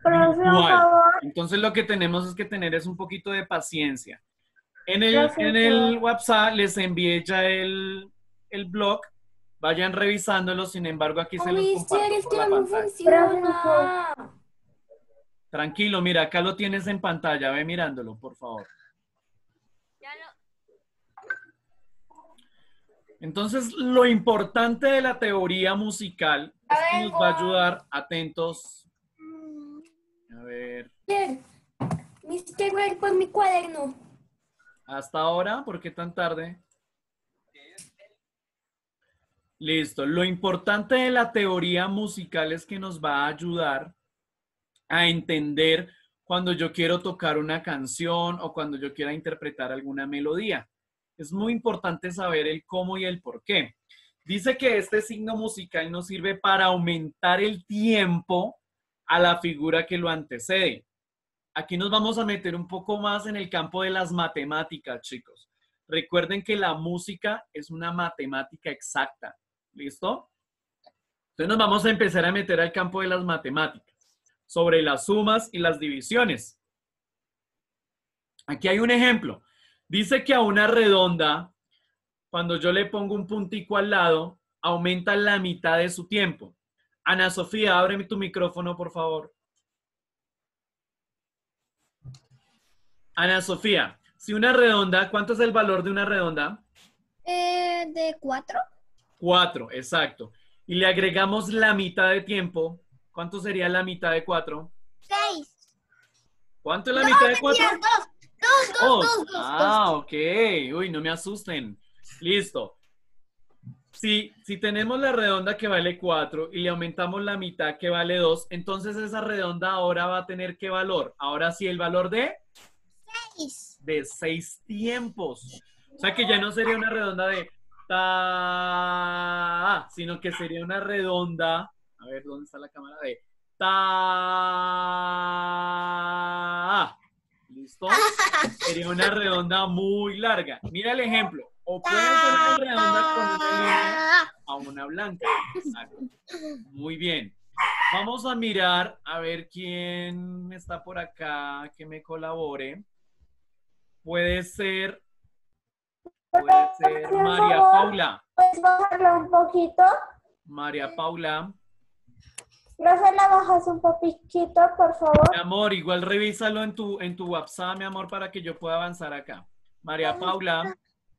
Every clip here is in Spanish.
Profe, por Igual. favor. Entonces lo que tenemos es que tener es un poquito de paciencia. En el Profesor. WhatsApp les envié ya el blog. Vayan revisándolo. Sin embargo, aquí No, se los mister, comparto es por que la no me pantalla. funciona. Tranquilo, mira, acá lo tienes en pantalla. Ve mirándolo, por favor. Entonces, lo importante de la teoría musical es que nos va a ayudar, atentos. A ver, Mister, ver por mi cuaderno. hasta ahora, ¿por qué tan tarde? Listo. Lo importante de la teoría musical es que nos va a ayudar a entender cuando yo quiero tocar una canción o cuando yo quiera interpretar alguna melodía. Es muy importante saber el cómo y el por qué. Dice que este signo musical nos sirve para aumentar el tiempo a la figura que lo antecede. Aquí nos vamos a meter un poco más en el campo de las matemáticas, chicos. Recuerden que la música es una matemática exacta. ¿Listo? Entonces nos vamos a empezar a meter al campo de las matemáticas, sobre las sumas y las divisiones. Aquí hay un ejemplo. Dice que a una redonda, cuando yo le pongo un puntico al lado, aumenta la mitad de su tiempo. Ana Sofía, ábreme tu micrófono, por favor. Ana Sofía, si una redonda, ¿cuánto es el valor de una redonda? ¿De 4? 4, exacto. Y le agregamos la mitad de tiempo. ¿Cuánto sería la mitad de 4? 6. ¿Cuánto es la mitad de 4? Dos. Ah, ok. Uy, no me asusten. Listo. Si tenemos la redonda que vale 4 y le aumentamos la mitad que vale 2, entonces esa redonda ahora va a tener ¿qué valor? Ahora sí, el valor de 6. 6 tiempos. O sea que ya no sería una redonda de ta, sino que sería una redonda. A ver, ¿dónde está la cámara? De ta. ¿Listo? Sería una redonda muy larga. Mira el ejemplo. O puede ser una redonda con una línea a una blanca. Exacto. Muy bien. Vamos a mirar a ver quién está por acá que me colabore. Puede ser María Paula. ¿Puedes bajarla un poquito? María Paula. Profe, la bajas un poquito, por favor. Mi amor, igual revísalo en tu WhatsApp, mi amor, para que yo pueda avanzar acá. María Paula.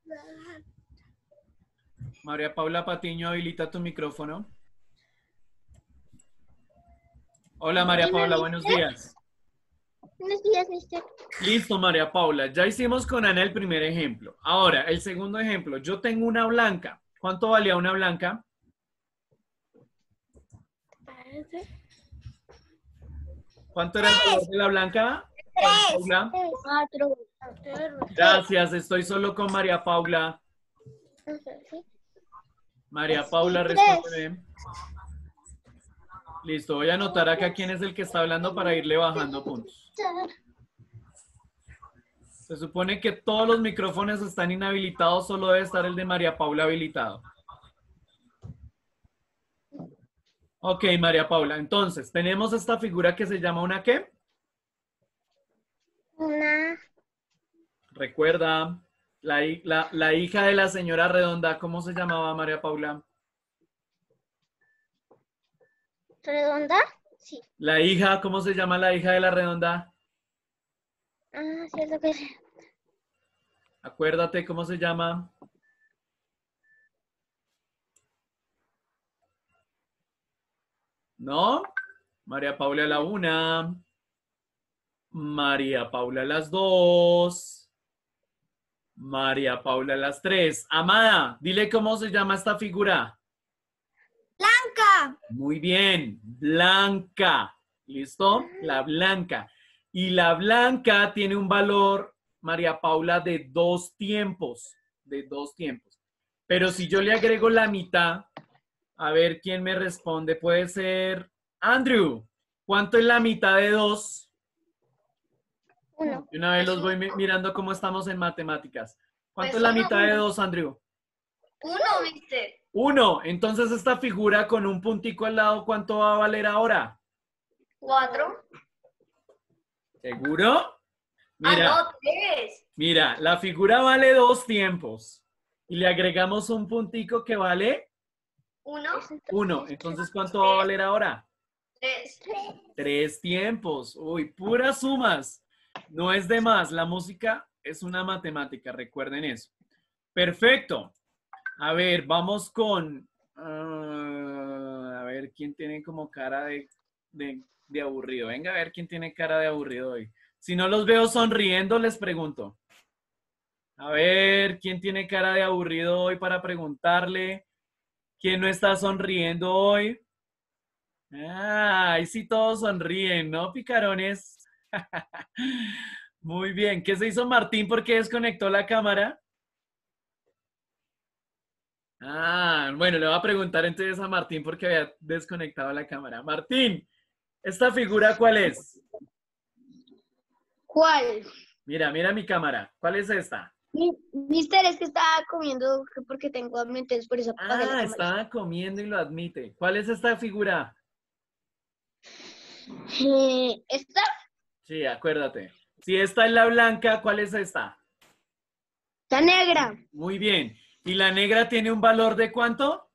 María Paula Patiño, habilita tu micrófono. Hola, María Paula, buenos días. Buenos días, mister. Listo, María Paula. Ya hicimos con Ana el primer ejemplo. Ahora, el segundo ejemplo. Yo tengo una blanca. ¿Cuánto valía una blanca? ¿Cuánto era el valor de la blanca? Paula. 4. Gracias, estoy solo con María Paula. María Paula, respóndeme. Listo, voy a anotar acá quién es el que está hablando para irle bajando puntos. Se supone que todos los micrófonos están inhabilitados, solo debe estar el de María Paula habilitado. Ok, María Paula, entonces, tenemos esta figura que se llama ¿una qué? Una Recuerda, la hija de la señora Redonda, ¿cómo se llamaba María Paula? redonda. Sí. La hija, ¿cómo se llama la hija de la Redonda? Ah, cierto que sí. Acuérdate cómo se llama. ¿No? María Paula la 1. María Paula las 2. María Paula las 3. Amada, dile cómo se llama esta figura. Blanca. Muy bien, blanca. ¿Listo? La blanca. Y la blanca tiene un valor, María Paula, de 2 tiempos. De 2 tiempos. Pero si yo le agrego la mitad, a ver quién me responde. Puede ser Andrew. ¿Cuánto es la mitad de 2? 1. Y una vez los voy mirando cómo estamos en matemáticas. ¿Cuánto Pues es la uno, mitad de 2, Andrew? 1, mister. 1. Entonces esta figura con un puntico al lado, ¿cuánto va a valer ahora? 4. ¿Seguro? Mira, No, 3. mira, la figura vale 2 tiempos. Y le agregamos un puntico que vale 1, 1. Entonces, ¿cuánto va a valer ahora? 3. 3 tiempos. Uy, puras sumas. No es de más. La música es una matemática, recuerden eso. Perfecto. A ver, vamos con... a ver, ¿quién tiene como cara de aburrido? Venga, a ver quién tiene cara de aburrido hoy. Si no los veo sonriendo, les pregunto. A ver, ¿quién tiene cara de aburrido hoy para preguntarle? ¿Quién no está sonriendo hoy? Ahí sí todos sonríen, ¿no, picarones? Muy bien. ¿Qué se hizo Martín? ¿Por qué desconectó la cámara? Bueno, le voy a preguntar entonces a Martín porque había desconectado la cámara. Martín, ¿esta figura cuál es? ¿Cuál? Mira, mira mi cámara. ¿Cuál es esta? Mister, es que estaba comiendo porque tengo hambre, entonces por eso apagué la cámara. Estaba comiendo y lo admite. ¿Cuál es esta figura? ¿Esta? Sí, acuérdate. Si esta es la blanca, ¿cuál es esta? La negra. Muy bien. ¿Y la negra tiene un valor de cuánto?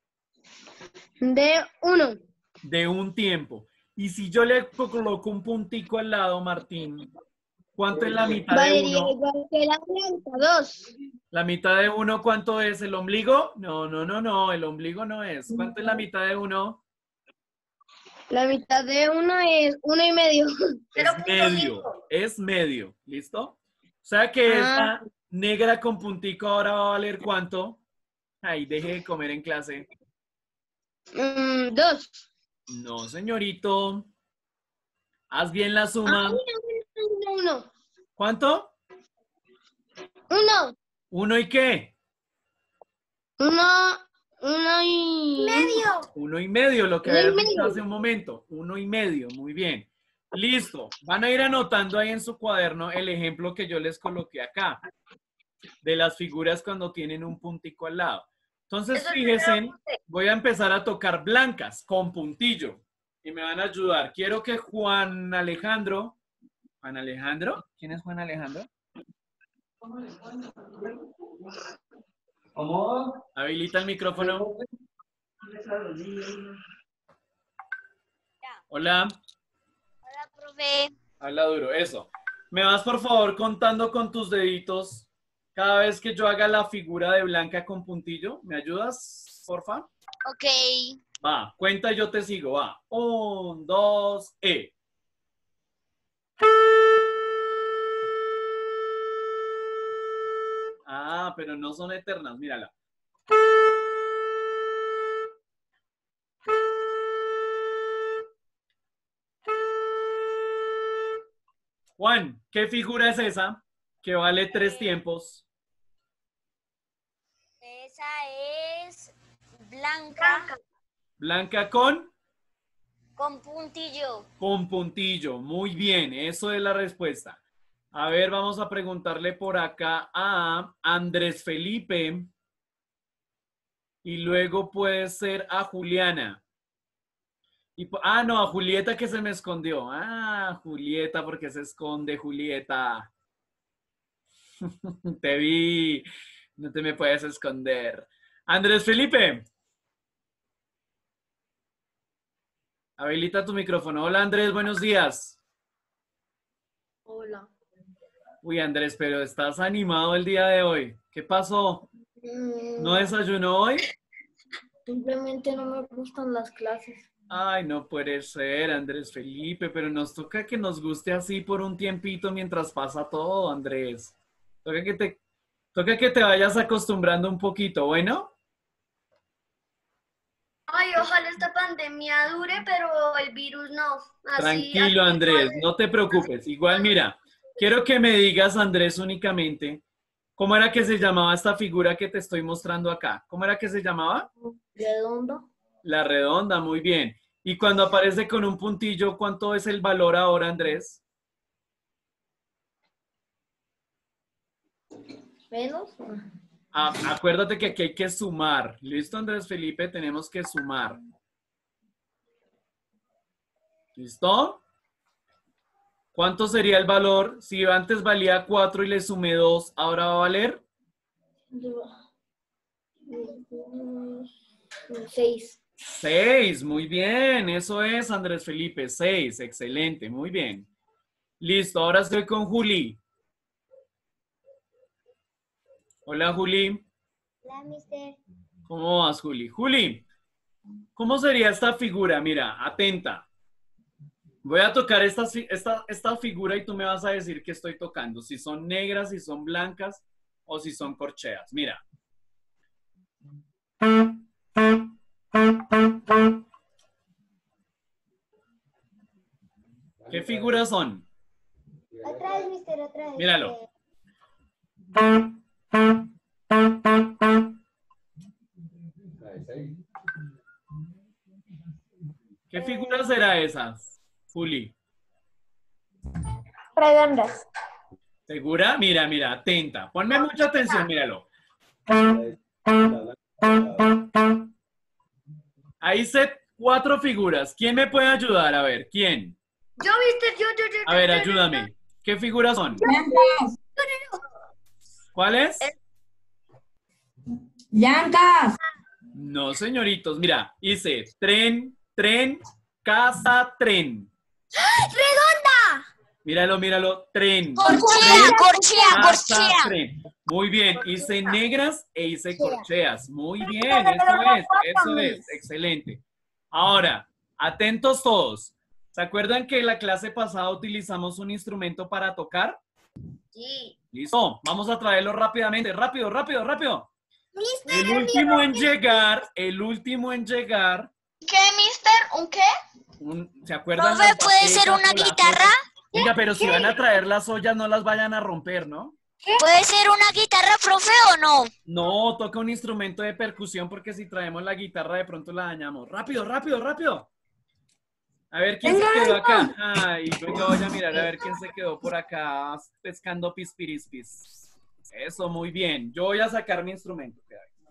De 1. De un tiempo. Y si yo le coloco un puntico al lado, Martín, ¿cuánto es la mitad de Valería 1? igual que la blanca, 2. ¿La mitad de 1 cuánto es? ¿El ombligo? No, no, no, no. El ombligo no es. ¿Cuánto es la mitad de 1? La mitad de 1 es 1,5. Es medio. Es medio. ¿Listo? O sea que esta negra con puntico ahora va a valer ¿cuánto? Ay, deje de comer en clase. 2. No, señorito. Haz bien la suma. 1. ¿Cuánto? 1. ¿Uno y qué? 1 y Medio. 1,5, lo que 1,5. habías dicho hace un momento. 1,5, muy bien. Listo. Van a ir anotando ahí en su cuaderno el ejemplo que yo les coloqué acá, de las figuras cuando tienen un puntico al lado. Entonces, fíjense, voy a empezar a tocar blancas con puntillo y me van a ayudar. Quiero que Juan Alejandro, ¿quién es Juan Alejandro? ¿Cómo? Habilita el micrófono. Hola. Hola, profe. Habla duro, eso. ¿Me vas por favor contando con tus deditos cada vez que yo haga la figura de blanca con puntillo? ¿Me ayudas, porfa? Ok. Va, cuenta y yo te sigo, va. 1, 2, ¡e! Pero no son eternas, mírala. Juan, ¿qué figura es esa que vale 3 tiempos? Esa es blanca Blanca con puntillo. puntillo. Muy bien, eso es la respuesta. A ver, vamos a preguntarle por acá a Andrés Felipe y luego puede ser a Juliana. No, a Julieta que se me escondió. Julieta, porque se esconde Julieta. Te vi, no te me puedes esconder. Andrés Felipe. Habilita tu micrófono. Hola Andrés, buenos días. Hola. Uy Andrés, pero estás animado el día de hoy. ¿Qué pasó? ¿No desayunó hoy? Simplemente no me gustan las clases. Ay, no puede ser, Andrés Felipe, pero nos toca que nos guste así por un tiempito mientras pasa todo, Andrés. Toca que te vayas acostumbrando un poquito, ¿bueno? Ay, ojalá esta pandemia dure, pero el virus no. Tranquilo, Andrés, no te preocupes. Igual, mira, quiero que me digas, Andrés, únicamente, ¿cómo era que se llamaba esta figura que te estoy mostrando acá? ¿Cómo era que se llamaba? Redondo. La redonda, muy bien. Y cuando aparece con un puntillo, ¿cuánto es el valor ahora, Andrés? Menos. Acuérdate que aquí hay que sumar. ¿Listo, Andrés Felipe? Tenemos que sumar. ¿Listo? ¿Cuánto sería el valor? Si antes valía 4 y le sumé 2, ¿ahora va a valer? 6. 6, muy bien. Eso es, Andrés Felipe, 6. Excelente, muy bien. Listo, ahora estoy con Juli. Hola, Juli. Hola, mister. ¿Cómo vas, Juli? Juli, ¿cómo sería esta figura? Mira, atenta. Voy a tocar esta figura y tú me vas a decir qué estoy tocando. Si son negras, si son blancas o si son corcheas. Mira. ¿Qué figuras son? Otra vez, mister, otra vez. Míralo. ¿Qué figura será esa, Juli? Redondas. ¿Segura? Mira, mira, atenta. Ponme mucha atención, míralo. Ahí hice 4 figuras. ¿Quién me puede ayudar? A ver, ¿quién? Yo, mister, yo. A ver, ayúdame. ¿Qué figuras son? ¿Cuáles? Blancas. No, señoritos. Mira, hice tren, casa, tren. ¡Redonda! Míralo, míralo. Tren. Corchea. Tren. Muy bien. Hice negras e hice corcheas. Muy bien. Eso es. Excelente. Ahora, atentos todos. ¿Se acuerdan que en la clase pasada utilizamos un instrumento para tocar? Sí. Listo. Vamos a traerlo rápidamente. Rápido. El último en llegar. ¿Qué, mister? ¿Un qué? ¿Se acuerdan? Profe, las ¿puede ser baquetas una o las guitarra? ollas? Venga, pero si van a traer las ollas, no las vayan a romper, ¿no? ¿Puede ser una guitarra, profe, o no? No, toca un instrumento de percusión porque si traemos la guitarra de pronto la dañamos. Rápido. A ver quién se quedó acá. Ay, venga, voy a mirar a ver quién se quedó por acá pescando pispirispis. Eso, muy bien. Yo voy a sacar mi instrumento.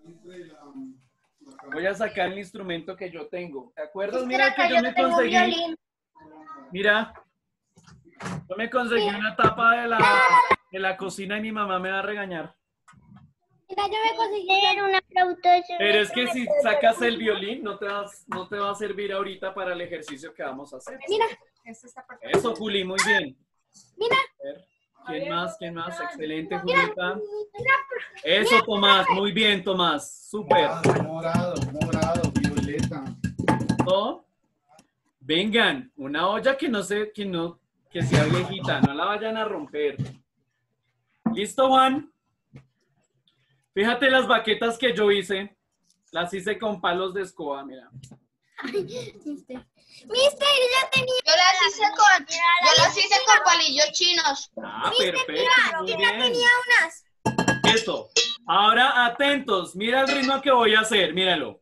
Voy a sacar el instrumento que yo tengo. ¿Te acuerdas? Mira que yo me conseguí. Mira, yo me conseguí una tapa de la cocina y mi mamá me va a regañar. Mira, yo me conseguí una flauta. Pero es que si sacas el violín, no te va a servir ahorita para el ejercicio que vamos a hacer. Mira. Eso, Juli, muy bien. Mira. A ver, ¿quién más? Excelente, Julieta. Eso, Tomás, muy bien, Tomás. Súper. Morado, violeta. ¿No? Vengan, una olla que sea viejita, no la vayan a romper. ¿Listo, Juan? Fíjate las baquetas que yo hice. Las hice con palos de escoba, mira. Mister, ya tenía. Yo las hice con palillos chinos. Ah, perfecto, muy bien. Tenía unas. Eso. Ahora, atentos. Mira el ritmo que voy a hacer. Míralo.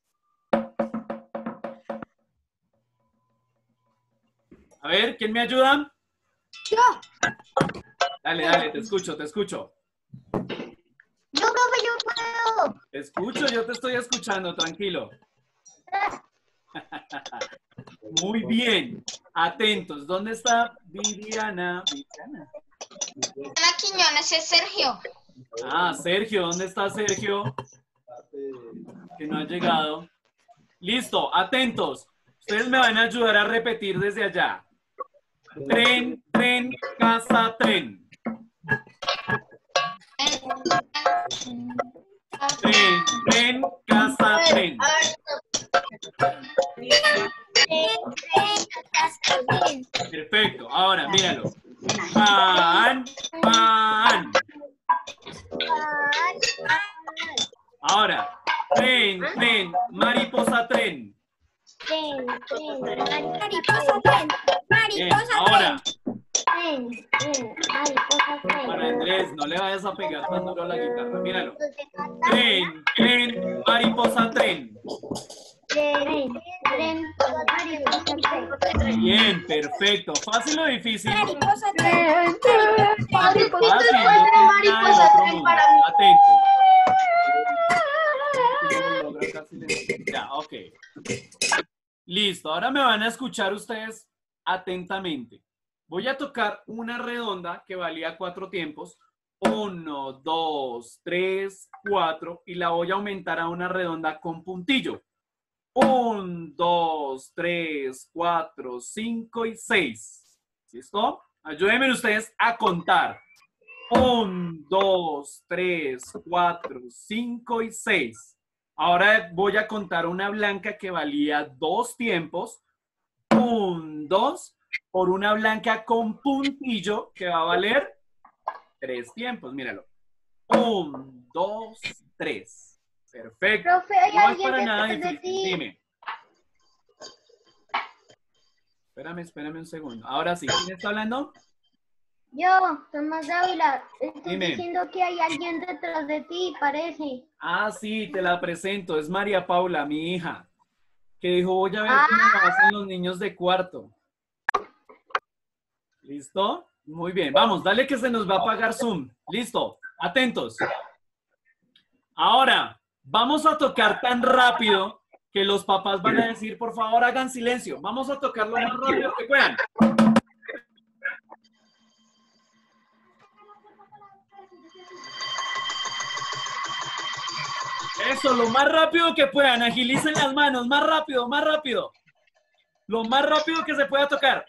A ver, ¿quién me ayuda? Yo. Dale, te escucho. Yo, profe, yo puedo. Te escucho, yo te estoy escuchando, tranquilo. Muy bien. Atentos. ¿Dónde está Viviana? Ana Quiñones es Sergio. Ah, Sergio. ¿Dónde está Sergio? Que no ha llegado. Listo, atentos. Ustedes me van a ayudar a repetir desde allá. Tren, casa, tren. Tren, casa, tren. Perfecto. Ahora, míralo. Pan. Ahora, tren, mariposa, tren. Mariposa, tren. Bien, Mariposa, ahora, tren. Mariposa, tren. para Andrés, no le vayas a pegar tan duro a la guitarra. Míralo. Tren, mariposa, tren. Bien, perfecto. ¿Fácil o difícil? Mariposa, tren. Fácil, no tiene nada del otro mundo. Atento. Ya, ok. Listo, ahora me van a escuchar ustedes atentamente. Voy a tocar una redonda que valía 4 tiempos. 1, 2, 3, 4 y la voy a aumentar a una redonda con puntillo. 1, 2, 3, 4, 5 y 6. ¿Listo? Ayúdenme ustedes a contar. 1, 2, 3, 4, 5 y 6. Ahora voy a contar una blanca que valía 2 tiempos. 1, 2, por una blanca con puntillo que va a valer 3 tiempos. Míralo. 1, 2, 3. Perfecto. Profe, hay No es alguien para nada detrás de difícil. ti. Dime. Espérame un segundo. Ahora sí. ¿Quién está hablando? Yo, Tomás Dávila, estoy Dime. diciendo que hay alguien detrás de ti, parece. Ah, sí, te la presento. Es María Paula, mi hija, que dijo, voy a ver cómo lo hacen los niños de cuarto. ¿Listo? Muy bien. Vamos, dale que se nos va a apagar Zoom. Listo. Atentos. Ahora, vamos a tocar tan rápido que los papás van a decir, por favor, hagan silencio. Vamos a tocar lo más rápido que puedan. Eso, lo más rápido que puedan. Agilicen las manos. Más rápido, más rápido. Lo más rápido que se pueda tocar.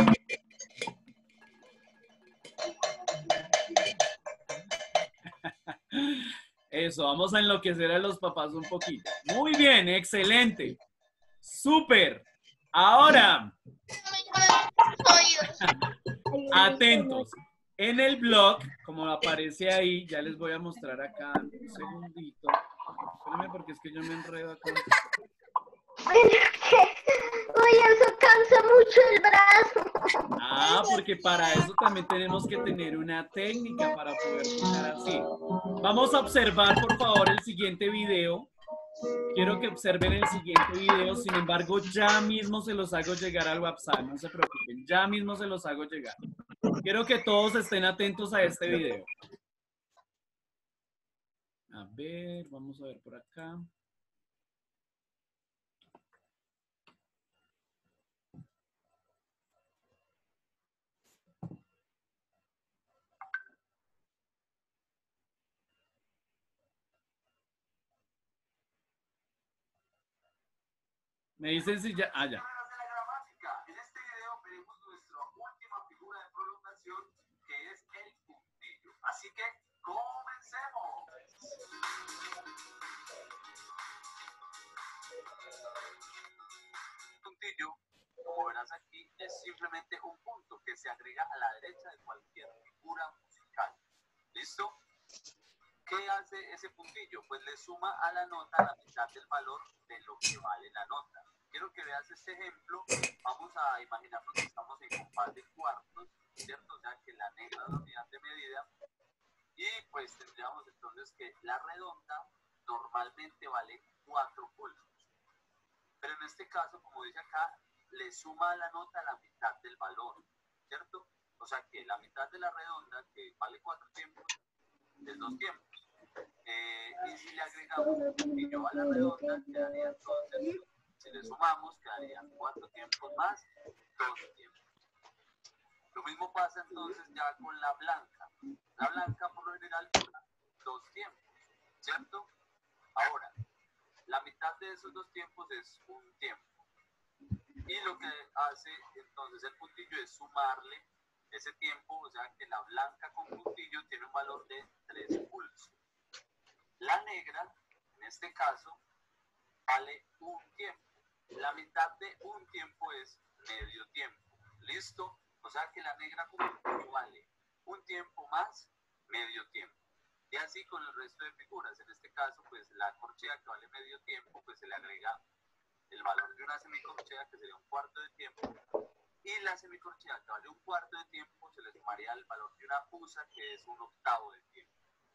Eso, vamos a enloquecer a los papás un poquito. Muy bien, excelente. Súper. Ahora, atentos. En el blog, como aparece ahí, ya les voy a mostrar acá un segundito. Espérenme porque es que yo me enredo acá. Uy, eso cansa mucho el brazo. Ah, porque para eso también tenemos que tener una técnica para poder tocar así. Vamos a observar, por favor, el siguiente video. Quiero que observen el siguiente video. Sin embargo, ya mismo se los hago llegar al WhatsApp. No se preocupen, ya mismo se los hago llegar. Quiero que todos estén atentos a este video. A ver, vamos a ver por acá. Me dicen si ya... Ah, ya. En este video veremos nuestra última figura de prolongación, que es el puntillo. Así que comencemos. Puntillo, como verás aquí, es simplemente un punto que se agrega a la derecha de cualquier figura musical. ¿Listo? ¿Qué hace ese puntillo? Pues le suma a la nota la mitad del valor de lo que vale la nota. Quiero que veas este ejemplo. Vamos a imaginarnos que estamos en compás de cuartos, ¿cierto? O sea, que la negra es la unidad de medida. Y pues tendríamos entonces que la redonda normalmente vale 4 pulsos. Pero en este caso, como dice acá, le suma a la nota la mitad del valor, ¿cierto? O sea que la mitad de la redonda, que vale 4 tiempos, es 2 tiempos. Y si le agregamos un puntillo a la redonda, quedaría entonces, si le sumamos, quedarían 4 tiempos más 2 tiempos. Lo mismo pasa entonces ya con la blanca. La blanca por lo general dura 2 tiempos, ¿cierto? Ahora, la mitad de esos 2 tiempos es un tiempo. Y lo que hace entonces el puntillo es sumarle ese tiempo, o sea que la blanca con puntillo tiene un valor de 3 pulsos. La negra, en este caso, vale un tiempo. La mitad de un tiempo es medio tiempo. ¿Listo? O sea que la negra con puntillo vale un tiempo más medio tiempo. Y así con el resto de figuras. En este caso, pues la corchea que vale medio tiempo, pues se le agrega el valor de una semicorchea, que sería un cuarto de tiempo. Y la semicorchea que vale un cuarto de tiempo, se le sumaría el valor de una pusa, que es un octavo de tiempo.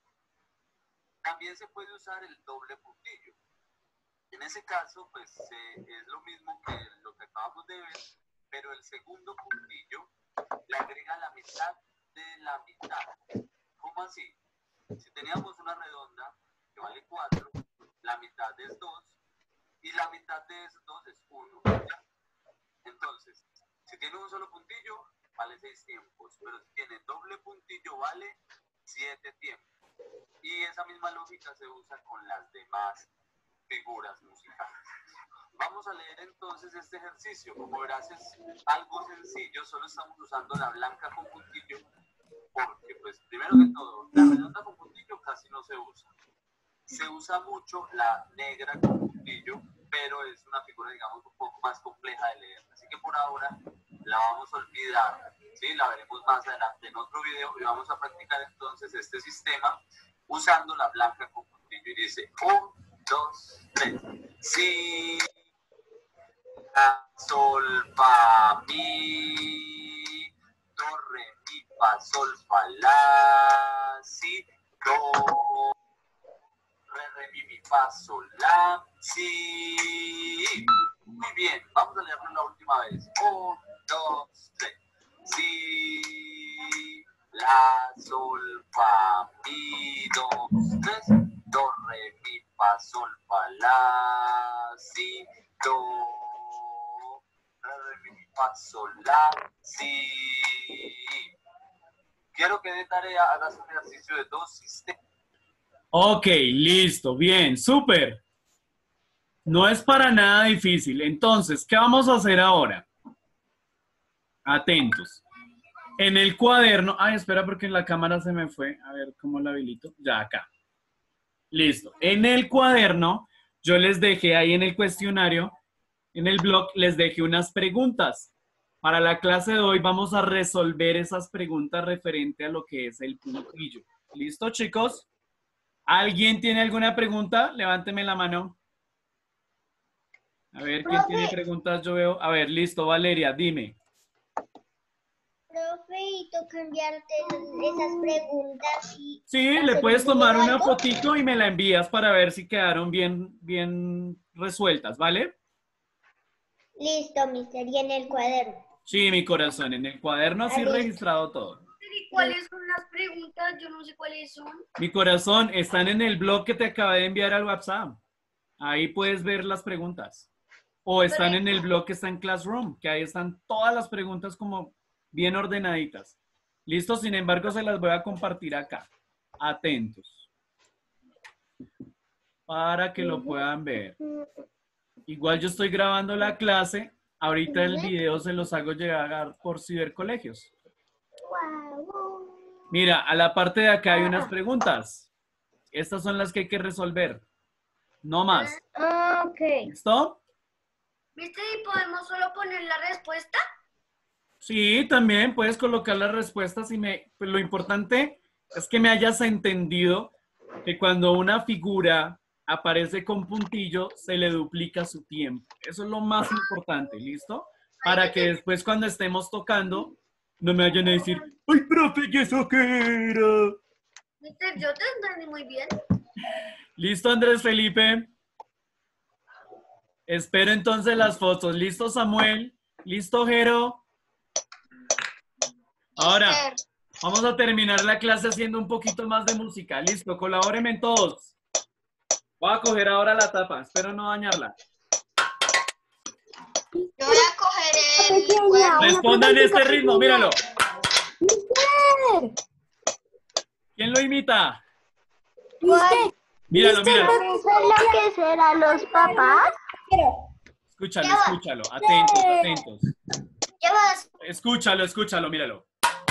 También se puede usar el doble puntillo. En ese caso, pues es lo mismo que lo que acabamos de ver, pero el segundo puntillo le agrega la mitad de la mitad. ¿Cómo así? Si teníamos una redonda que vale 4, la mitad es 2 y la mitad de esos 2 es 1. Entonces, si tiene un solo puntillo, vale 6 tiempos, pero si tiene doble puntillo vale 7 tiempos. Y esa misma lógica se usa con las demás figuras musicales. Vamos a leer entonces este ejercicio. Como verás, es algo sencillo, solo estamos usando la blanca con puntillo, porque pues primero que todo, la redonda con puntillo casi no se usa. Se usa mucho la negra con puntillo, pero es una figura, digamos, un poco más compleja de leer. Así que por ahora la vamos a olvidar, ¿sí? La veremos más adelante en otro video y vamos a practicar entonces este sistema usando la blanca con puntillo. Y dice 1, 2, 3. Si, la, sol, fa, mi, do, re, mi, fa, sol, fa, la, si, do, re, mi, mi, fa, sol, la, si. Muy bien, vamos a leerlo la última vez. 1, 2, 3. Si, la, sol, fa, mi, 2, 3. Do, re, mi, fa, sol, fa, la, si, do, re, mi, mi, fa, sol, la, si. Quiero que de tarea hagas un ejercicio de 2 sistemas. Ok, listo, bien, súper. No es para nada difícil. Entonces, ¿qué vamos a hacer ahora? Atentos. En el cuaderno... Ay, espera porque la cámara se me fue. A ver, ¿cómo la habilito? Ya, acá. Listo. En el cuaderno, yo les dejé ahí en el cuestionario, en el blog, les dejé unas preguntas. Para la clase de hoy vamos a resolver esas preguntas referente a lo que es el puntillo. ¿Listo, chicos? ¿Alguien tiene alguna pregunta? Levánteme la mano. A ver, ¿quién tiene preguntas? Yo veo. A ver, listo, Valeria, dime. Profe, ¿y tú cambiarte esas preguntas? Sí, le puedes tomar una fotito y me la envías para ver si quedaron bien resueltas, ¿vale? Listo, mister, y en el cuaderno. Sí, mi corazón, en el cuaderno así registrado todo. ¿Y cuáles son las preguntas? Yo no sé cuáles son. Mi corazón, están en el blog que te acabé de enviar al WhatsApp. Ahí puedes ver las preguntas. O están en el blog que está en Classroom, que ahí están todas las preguntas como bien ordenaditas. Listo, sin embargo, se las voy a compartir acá. Atentos. Para que lo puedan ver. Igual yo estoy grabando la clase. Ahorita el video se los hago llegar por cibercolegios. Mira, a la parte de acá hay unas preguntas. Estas son las que hay que resolver. No más. Ok. ¿Listo? ¿Viste? ¿Y podemos solo poner la respuesta? Sí, también puedes colocar las respuestas y pues lo importante es que me hayas entendido que cuando una figura aparece con puntillo, se le duplica su tiempo. Eso es lo más importante, ¿listo? Para que después cuando estemos tocando, no me vayan a decir, ¡ay, profe, ¿y eso qué era? Mister, yo te entendí muy bien. ¿Listo, Andrés Felipe? Espero entonces las fotos. ¿Listo, Samuel? ¿Listo, Jero? Ahora, vamos a terminar la clase haciendo un poquito más de música. Listo, colabórenme todos. Voy a coger ahora la tapa. Espero no dañarla. Yo voy a coger el... Respondan este ritmo, míralo. ¿Quién lo imita? Míralo, míralo. ¿Eso es lo que serán los papás? Escúchalo, escúchalo. Atentos, atentos. ¿Qué vas? Escúchalo, escúchalo, míralo.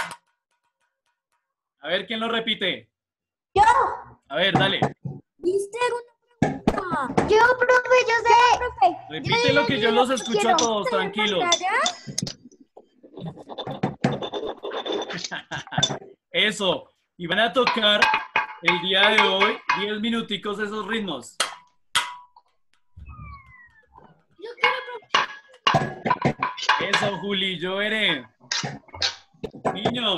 A ver, ¿quién lo repite? Yo. A ver, dale. ¿Viste una pregunta? Yo, profe, yo sé. Profe. Repite lo que yo los escucho a todos, tranquilos. Eso. Y van a tocar el día de hoy 10 minuticos esos ritmos. Yo quiero... Eso, Juli, yo veré. Niños,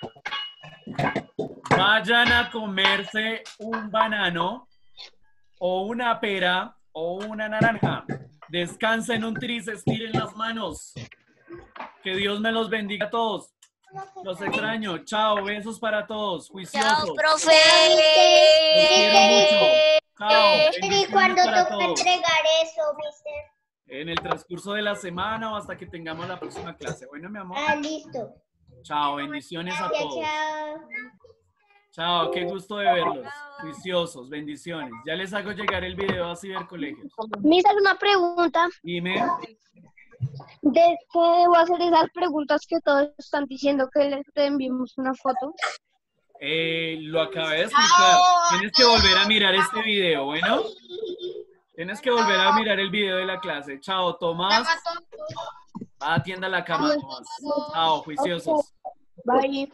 vayan a comerse un banano o una pera o una naranja. Descansen un tris, estiren las manos. Que Dios me los bendiga a todos. Los extraño. Chao, besos para todos. Juiciosos. Chao, profe. Los quiero mucho. Chao. ¿Y bendiciones cuándo para toca todos. entregar eso, mister? En el transcurso de la semana o hasta que tengamos la próxima clase. Bueno, mi amor. Ah, listo. Chao, bendiciones a Gracias, todos. chao. Chao, qué gusto de verlos. Juiciosos, bendiciones. Ya les hago llegar el video a Cibercolegios. Me hizo una pregunta. Dime. ¿De qué debo hacer esas preguntas que todos están diciendo que les enviemos una foto? Lo acabé de explicar. Tienes que volver a mirar este video, ¿bueno? Tienes que volver a mirar el video de la clase. Chao, Tomás. Va, atienda la cama, Tomás. Chao, juiciosos. Bye.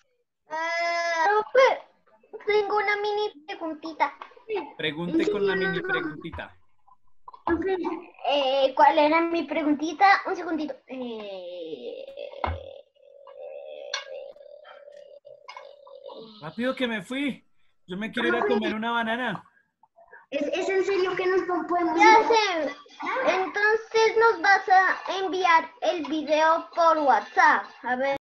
Profe, tengo una mini preguntita. Pregunte con la mini preguntita. ¿Cuál era mi preguntita? Un segundito. Rápido que me fui. Yo me quiero ir a comer una banana. ¿Es en serio que nos podemos? Ya sé. Entonces nos vas a enviar el video por WhatsApp. A ver.